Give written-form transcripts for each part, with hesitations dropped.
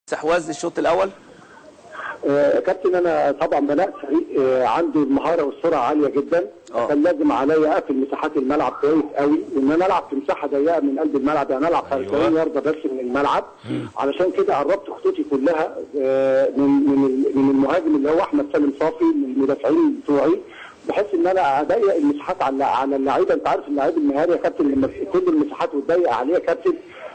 استحواذ الشوط الاول. كابتن انا طبعا بناء فريق عنده المهاره والسرعه عاليه جدا. كان لازم عليا اقفل مساحات الملعب كويس قوي وان انا العب في مساحه ضيقه من قلب الملعب، يعني العب 40 يارده بس من الملعب. علشان كده قربت خطوطي كلها من المهاجم اللي هو احمد سالم صافي، من المدافعين بتوعي، بحيث ان انا اضيق المساحات على اللعيبه. انت عارف اللعيب المهاري يا كابتن لما كل المساحات وتضيق عليه يا كابتن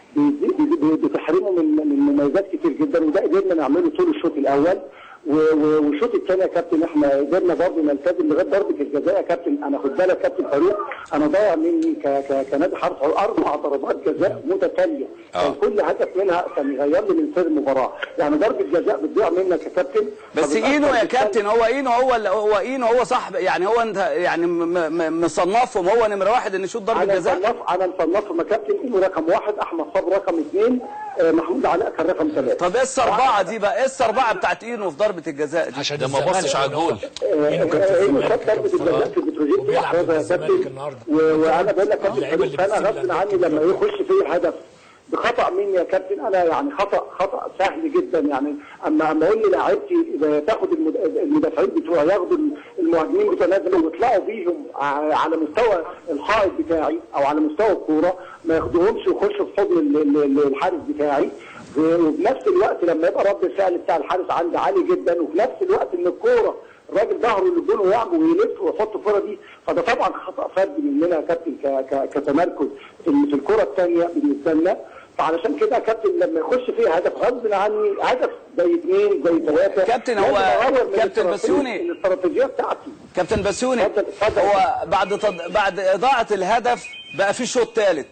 بتحرمه من مميزات كتير جدا، وده قدرنا نعمله طول الشوط الاول. والشوط الثاني يا كابتن احنا قدرنا برضه نلتزم لغايه ضربه الجزاء يا كابتن. انا خد بالك كابتن فاروق، انا ضايع مني كنادي حرس 4 ضربات جزاء متتاليه. كان كل هدف منها كان يغير لي من سير المباراه، يعني ضربه جزاء بتضيع منك يا كابتن. بس اينو يا كابتن، هو اينو صاحب، يعني هو انت يعني مصنفهم هو نمره واحد ان يشوط ضربه جزاء. انا مصنفهم يا كابتن، اينو رقم 1، احمد صبري رقم 2، محمود علاء كان رقم 3. طب ايه السربعه دي بقى؟ ايه السربعه بتاعت اينو في ضربه الجزاء دي؟ عشان ده ما بصش على الجول. اينو خد ضربه الجزاء في بتروجيت واحرزها يا كابتن. وانا بقول لك كابتن انا غصب عني لما يخش فيه هدف بخطا مني يا كابتن، انا يعني خطا سهل جدا. يعني اما اقول للاعيبتي اذا تاخد المدافعين بتوعي ياخدوا المهاجمين بتوع لازم ويطلعوا بيهم على مستوى الحائط بتاعي او على مستوى الكوره، ما ياخدوهمش ويخشوا في حضن الحارس بتاعي. وبنفس الوقت لما يبقى رد الفعل بتاع الحارس عندي عالي جدا، وفي نفس الوقت ان الكوره الراجل ظهره للجون ويعمل ويلف ويحط الكوره دي، فده طبعا خطا فردي مننا يا كابتن كتمركز في الكوره الثانيه بالنسبه لنا. فعلشان كده يا كابتن لما يخش فيه هدف غصب عني، هدف زي 2 زي 3 كابتن، هو كابتن بسيوني الاستراتيجيه بتاعتي. كابتن بسيوني هو بعد اضاعه الهدف بقى في شوط ثالث،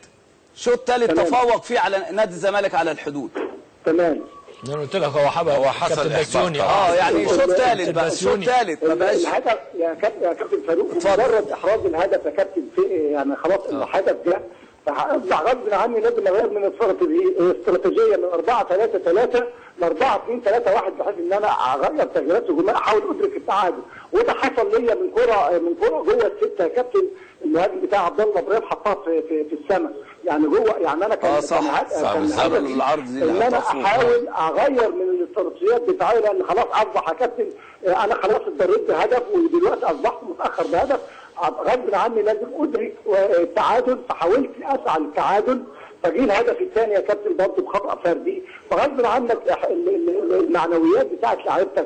تفوق فيه على نادي الزمالك على الحدود. تمام. انا قلت لك هو حصل كابتن بسيوني. يعني شوط ثالث بقى، شوط ثالث ما بقاش الهدف يا كابتن فاروق. مجرد احراز الهدف يا كابتن في يعني خلاص الهدف جه، فاطلع غصب عني لازم اغير من الاستراتيجيه من 4-3-3 ل 4-2-3-1 بحيث ان انا اغير تغييرات هجوميه احاول ادرك التعادل. وده حصل ليا من كوره جوه السته يا كابتن. المهاجم بتاع عبد الله ابراهيم حطها في السماء، يعني جوه. يعني انا كان العرض دي ان انا احاول اغير من الاستراتيجيات بتاعي، لان خلاص اصبح يا كابتن انا خلاص اتضررت بهدف ودلوقتي اصبحت متاخر بهدف. غصب عني لازم ادرك التعادل، فحاولت اسعى للتعادل. فجي الهدف الثاني يا كابتن برضه بخطا فردي، فغصب عنك المعنويات بتاعت لعيبتك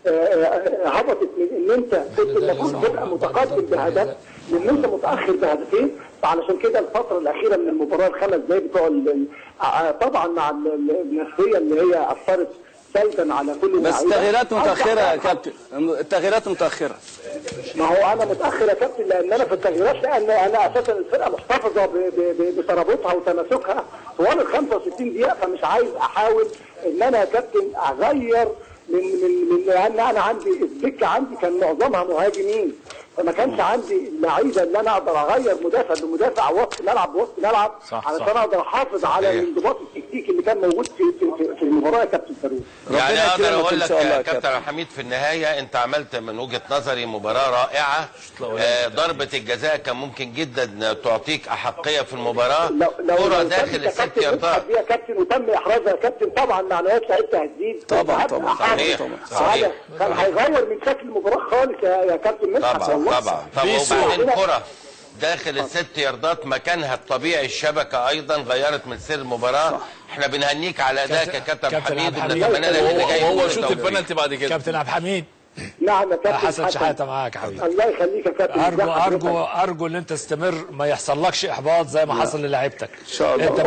هبطت من ان انت كنت المفروض تبقى متقدم بهدف لان انت متاخر بهدفين. فعلشان كده الفتره الاخيره من المباراه ال5 دقايق بتوع طبعا مع النفسيه اللي هي اثرت سلبا على كل بس التغييرات متاخره يا كابتن، التغييرات متاخره. ما هو انا متاخر يا كابتن لان انا في التغييرات، لان انا اساسا الفرقه محتفظه بترابطها وتماسكها طوال ال 65 دقيقه، فمش عايز احاول ان انا يا كابتن اغير من لان انا عندي الدكه عندي كان معظمها مهاجمين، فما كانش عندي اللعيبه اللي انا اقدر اغير مدافع بمدافع وسط ملعب بوسط ملعب علشان اقدر احافظ على الانضباط التكتيكي اللي كان موجود في المباراه يا كابتن فاروق. يعني اقدر اقول لك يا كابتن حميد في النهايه انت عملت من وجهه نظري مباراه رائعه. ضربه الجزاء كان ممكن جدا تعطيك احقيه في المباراه. كره داخل الست ياردات يا كابتن وتم احرازها يا كابتن، طبعا معنويات لعيبه هتزيد طبعا. صحيح كان هيغير من شكل المباراه خالص يا كابتن. طبعا. وبعدين كرة داخل الست ياردات مكانها الطبيعي الشبكة أيضا غيرت من سير المباراة. احنا بنهنيك على أدائك يا كابتن حميد ونتمنى لك اللي جاي. وهو شوط البنالتي بعد كده. كابتن عبد الحميد. نعم يا كابتن حسن شحاته معاك يا حبيبي. الله يخليك يا كابتن. ارجو ان انت تستمر، ما يحصلكش احباط زي ما حصل للاعيبتك. ان شاء الله.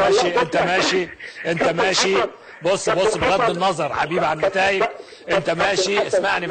انت ماشي بص بغض النظر حبيبي عن النتائج، انت ماشي. اسمعني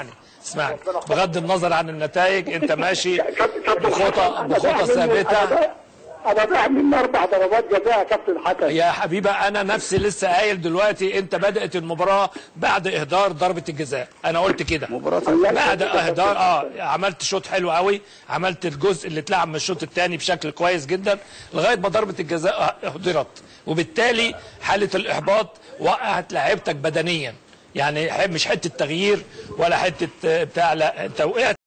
بغض النظر عن النتائج انت ماشي بخطى ثابته. انا بعمل 4 ضربات جزاء يا كابتن حسن. يا حبيبي انا نفسي لسه قايل دلوقتي انت بدات المباراه بعد اهدار ضربه الجزاء، انا قلت كده بعد اهدار. عملت شوط حلو قوي، عملت الجزء اللي اتلعب من الشوط الثاني بشكل كويس جدا لغايه ما ضربه الجزاء اهدرت، وبالتالي حاله الاحباط وقعت لعيبتك بدنيا. يعني مش حته تغيير ولا حته بتاع، لا انت وقعت